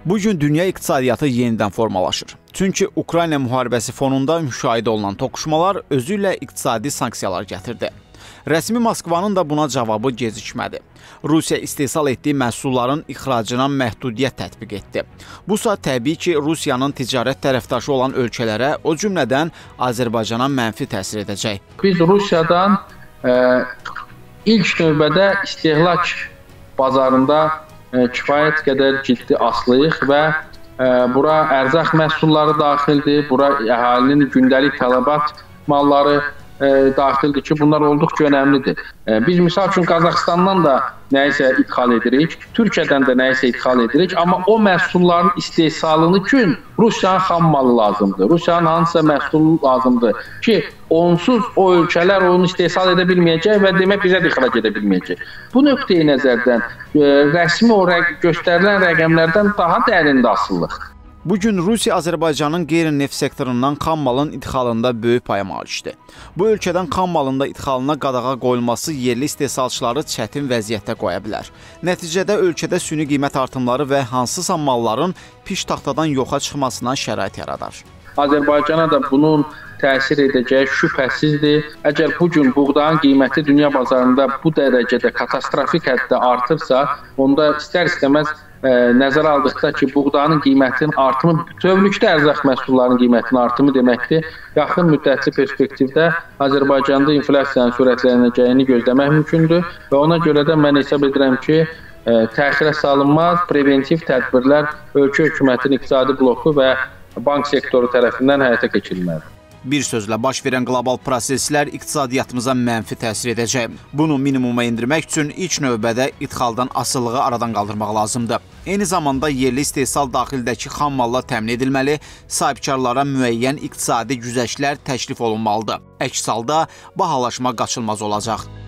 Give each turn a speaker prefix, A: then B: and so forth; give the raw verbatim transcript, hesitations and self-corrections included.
A: Bu gün dünya iqtisadiyyatı yenidən formalaşır. Çünki Ukrayna müharibəsi fonunda müşahidə olunan toqquşmalar özü ilə iqtisadi sanksiyalar gətirdi. Rəsmi Moskvanın da buna cavabı gecikmədi. Rusiya istehsal etdiyi məhsulların ixracına məhdudiyyət tətbiq etdi. Bu saat təbii ki, Rusiyanın ticarət tərəfdaşı olan ölkələrə, o cümlədən Azərbaycana mənfi təsir edəcək.
B: Biz Rusiyadan e, ilk növbədə istehlak bazarında e, kifayət qədər ciddi asılıyıq və e, bura ərzaq məhsulları daxildir, bura əhalinin gündəlik tələbat malları e, daxildir ki, bunlar olduqca önəmlidir. E, biz misal üçün Qazaxıstandan da nəyisə ithal edirik, Türkiyədən də nəyisə ithal edirik, amma o məhsulların istehsalını üçün Rusiyanın xam malı lazımdır, Rusiyanın hansısa məhsulu lazımdır ki, onsuz o ölkələr onu istehsal edə bilməyəcək və demək bizə də ixrac edə bilməyəcək. Bu nöqteyi nəzərdən e, rəsmi o rəq göstərilən rəqəmlərdən daha dərində asılılıq.
A: Bugün Rusiya Azərbaycanın qeyri-neft sektorundan xam malın idxalında böyük paya malikdir. Bu ölkədən xam malında idxalına qadağa qoyulması yerli istehsalçıları çətin vəziyyətdə qoya bilər. Nəticədə ölkədə süni qiymət artımları və hansısa malların piş taxtadan yoxa çıxmasına şərait yaradar.
B: Azərbaycana da bunun təsir edəcəyi şübhəsizdir. Əgər bugün buğdanın qiyməti dünya bazarında bu dərəcədə katastrofik həddə artırsa, onda istər-istəməz e, nəzərə aldıqda ki, buğdanın qiymətinin artımı bütövlükdə ərzaq məhsullarının qiymətinin artımı deməkdir. Yaxın müddətli perspektivdə Azərbaycanda inflyasiyanın sürətlənəcəyini gözləmək mümkündür və ona görə də mən hesab edirəm ki, e, təxirə salınmaz preventiv tədbirlər ölkə hökumətinin iqtisadi bloku və bank sektoru tərəfindən həyata keçirilməlidir.
A: Bir sözlə, baş verən qlobal proseslər iqtisadiyyatımıza mənfi təsir edəcək. Bunu minimuma indirmək üçün ilk növbədə idxaldan asılılığı aradan qaldırmaq lazımdır. Eyni zamanda yerli istehsal daxildəki xam mallar təmin edilməli, sahibkarlara müəyyən iqtisadi güzəştlər təklif olunmalıdır. Əks halda bahalaşma qaçılmaz olacaq.